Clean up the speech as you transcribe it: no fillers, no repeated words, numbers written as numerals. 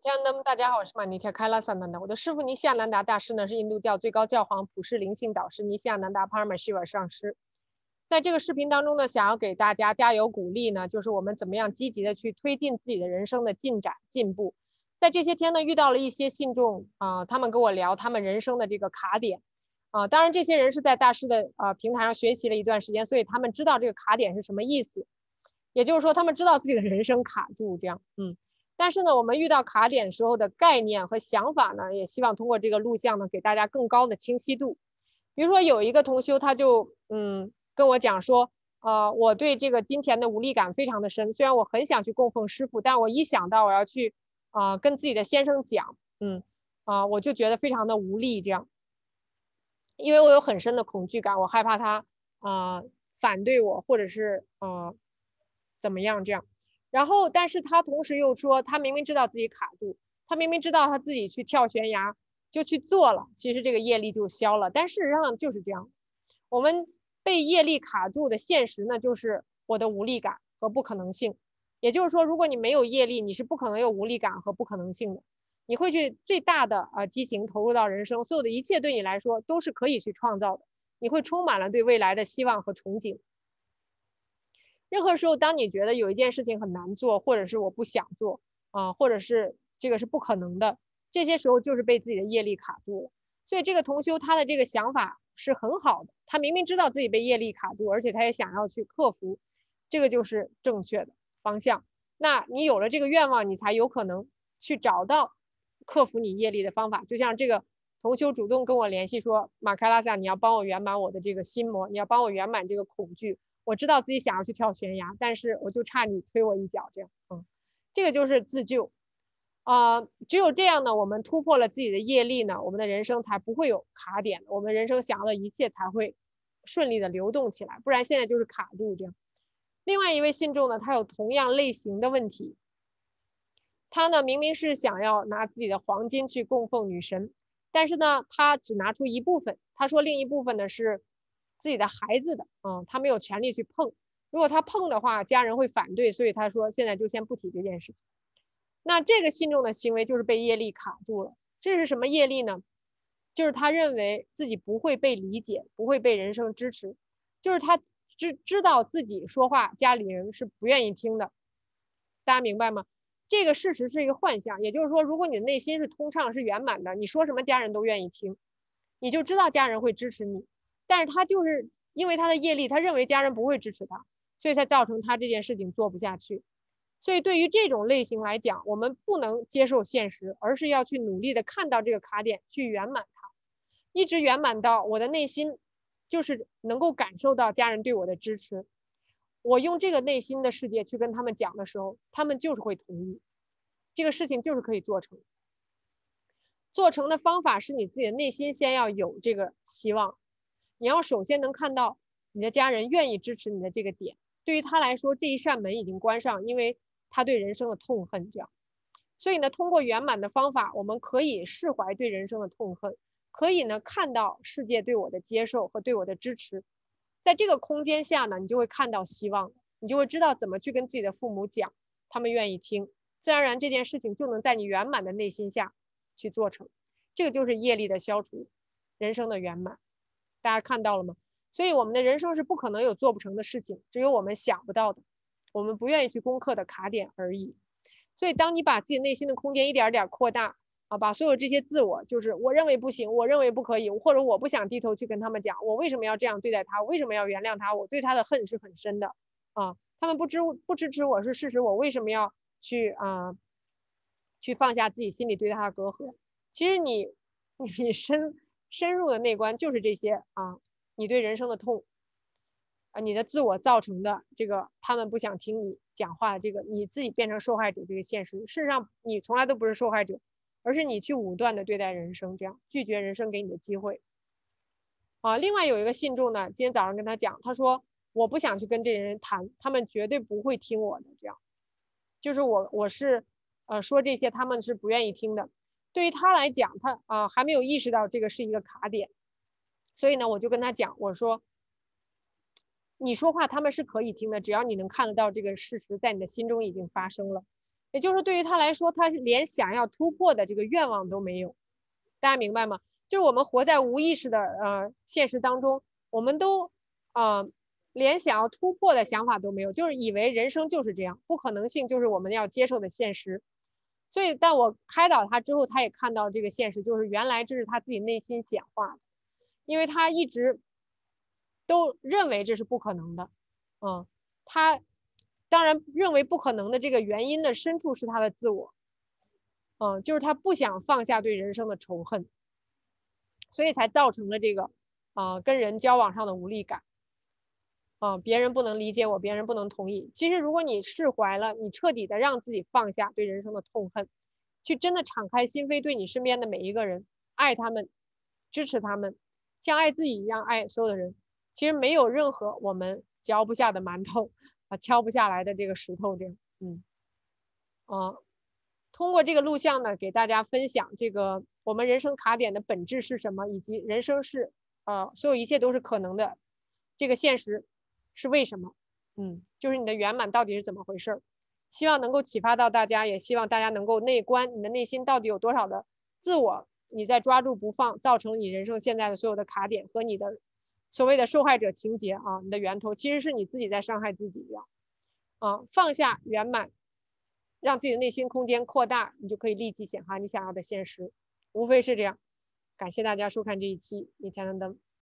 天呐，大家好，我是玛尼铁开拉萨南达。我的师傅尼西亚南达大师呢，是印度教最高教皇普世灵性导师尼西亚南达帕尔玛希瓦上师。在这个视频当中呢，想要给大家加油鼓励呢，就是我们怎么样积极的去推进自己的人生的进展进步。在这些天呢，遇到了一些信众他们跟我聊他们人生的这个卡点当然这些人是在大师的平台上学习了一段时间，所以他们知道这个卡点是什么意思，也就是说他们知道自己的人生卡住这样。但是呢，我们遇到卡点时候的概念和想法呢，也希望通过这个录像呢，给大家更高的清晰度。比如说有一个同修，他就跟我讲说，我对这个金钱的无力感非常的深，虽然我很想去供奉师傅，但我一想到我要去跟自己的先生讲，我就觉得非常的无力，这样，因为我有很深的恐惧感，我害怕他反对我，或者是怎么样这样。然后，但是他同时又说，他明明知道自己卡住，他明明知道他自己去跳悬崖就去做了，其实这个业力就消了。但事实上就是这样，我们被业力卡住的现实呢，就是我的无力感和不可能性。也就是说，如果你没有业力，你是不可能有无力感和不可能性的。你会去最大的激情投入到人生，所有的一切对你来说都是可以去创造的。你会充满了对未来的希望和憧憬。任何时候，当你觉得有一件事情很难做，或者是我不想做或者是这个是不可能的，这些时候就是被自己的业力卡住了。所以这个同修他的这个想法是很好的，他明明知道自己被业力卡住，而且他也想要去克服，这个就是正确的方向。那你有了这个愿望，你才有可能去找到克服你业力的方法。就像这个同修主动跟我联系说，马开拉萨，你要帮我圆满我的这个心魔，你要帮我圆满这个恐惧。我知道自己想要去跳悬崖，但是我就差你推我一脚，这样，这个就是自救。只有这样呢，我们突破了自己的业力呢，我们的人生才不会有卡点，我们人生想要的一切才会顺利的流动起来，不然现在就是卡住这样。另外一位信众呢，他有同样类型的问题，他呢明明是想要拿自己的黄金去供奉女神，但是呢，他只拿出一部分，他说另一部分呢是自己的孩子的，他没有权利去碰。如果他碰的话，家人会反对，所以他说现在就先不提这件事情。那这个信众的行为就是被业力卡住了。这是什么业力呢？就是他认为自己不会被理解，不会被人生支持，就是他知道自己说话家里人是不愿意听的。大家明白吗？这个事实是一个幻象，也就是说，如果你的内心是通畅、是圆满的，你说什么家人都愿意听，你就知道家人会支持你。但是他就是因为他的业力，他认为家人不会支持他，所以才造成他这件事情做不下去。所以对于这种类型来讲，我们不能接受现实，而是要去努力的看到这个卡点，去圆满它，一直圆满到我的内心就是能够感受到家人对我的支持。我用这个内心的世界去跟他们讲的时候，他们就是会同意，这个事情就是可以做成。做成的方法是你自己的内心先要有这个希望，你要首先能看到你的家人愿意支持你的这个点，对于他来说这一扇门已经关上，因为他对人生的痛恨这样。所以呢，通过圆满的方法，我们可以释怀对人生的痛恨，可以呢看到世界对我的接受和对我的支持。在这个空间下呢，你就会看到希望，你就会知道怎么去跟自己的父母讲，他们愿意听，自然而然这件事情就能在你圆满的内心下去做成。这个就是业力的消除，人生的圆满。大家看到了吗？所以我们的人生是不可能有做不成的事情，只有我们想不到的，我们不愿意去攻克的卡点而已。所以当你把自己内心的空间一点点扩大把所有这些自我，就是我认为不行，我认为不可以，或者我不想低头去跟他们讲，我为什么要这样对待他，我为什么要原谅他，我对他的恨是很深的他们不支持我是事实，我为什么要去去放下自己心里对他的隔阂？其实你深入的内观就是这些你对人生的痛你的自我造成的这个他们不想听你讲话，这个你自己变成受害者这个现实。事实上你从来都不是受害者，而是你去武断的对待人生，这样拒绝人生给你的机会另外有一个信众呢，今天早上跟他讲，他说我不想去跟这些人谈，他们绝对不会听我的，这样就是我是说这些他们是不愿意听的。对于他来讲，他还没有意识到这个是一个卡点，所以呢，我就跟他讲，我说你说话他们是可以听的，只要你能看得到这个事实在你的心中已经发生了。 也就是说对于他来说，他连想要突破的这个愿望都没有。大家明白吗？就是我们活在无意识的现实当中，我们都连想要突破的想法都没有，就是以为人生就是这样，不可能性就是我们要接受的现实。所以，但我开导他之后，他也看到这个现实，就是原来这是他自己内心显化的，因为他一直都认为这是不可能的。他当然认为不可能的这个原因的深处是他的自我，就是他不想放下对人生的仇恨，所以才造成了这个跟人交往上的无力感。别人不能理解我，别人不能同意。其实如果你释怀了，你彻底的让自己放下对人生的痛恨，去真的敞开心扉对你身边的每一个人，爱他们，支持他们，像爱自己一样爱所有的人。其实没有任何我们嚼不下的馒头敲不下来的这个石头这样。通过这个录像呢，给大家分享这个我们人生卡点的本质是什么，以及人生是所有一切都是可能的，这个现实是为什么？就是你的圆满到底是怎么回事？希望能够启发到大家，也希望大家能够内观你的内心到底有多少的自我，你在抓住不放，造成你人生现在的所有的卡点和你的所谓的受害者情节你的源头其实是你自己在伤害自己一样。放下圆满，让自己的内心空间扩大，你就可以立即显化你想要的现实，无非是这样。感谢大家收看这一期《逆天的灯》。